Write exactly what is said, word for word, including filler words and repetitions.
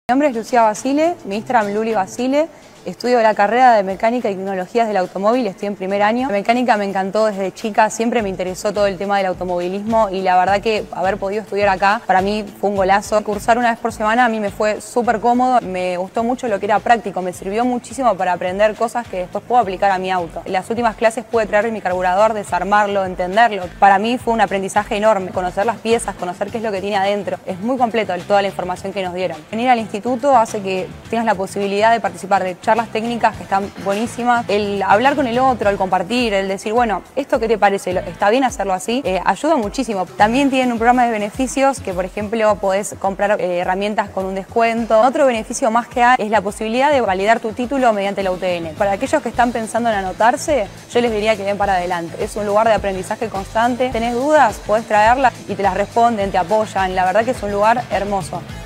Mi nombre es Lucía Basile, mi Instagram Luli Basile. Estudio la carrera de Mecánica y Tecnologías del Automóvil, estoy en primer año. La mecánica me encantó desde chica, siempre me interesó todo el tema del automovilismo y la verdad que haber podido estudiar acá para mí fue un golazo. Cursar una vez por semana a mí me fue súper cómodo, me gustó mucho lo que era práctico, me sirvió muchísimo para aprender cosas que después puedo aplicar a mi auto. En las últimas clases pude traer mi carburador, desarmarlo, entenderlo. Para mí fue un aprendizaje enorme, conocer las piezas, conocer qué es lo que tiene adentro. Es muy completo toda la información que nos dieron. Venir al instituto hace que tengas la posibilidad de participar de charlas las técnicas que están buenísimas, el hablar con el otro, el compartir, el decir, bueno, ¿esto qué te parece? ¿Está bien hacerlo así? Eh, ayuda muchísimo. También tienen un programa de beneficios que, por ejemplo, podés comprar eh, herramientas con un descuento. Otro beneficio más que hay es la posibilidad de validar tu título mediante la U T N. Para aquellos que están pensando en anotarse, yo les diría que den para adelante. Es un lugar de aprendizaje constante. ¿Tenés dudas? Podés traerlas y te las responden, te apoyan. La verdad que es un lugar hermoso.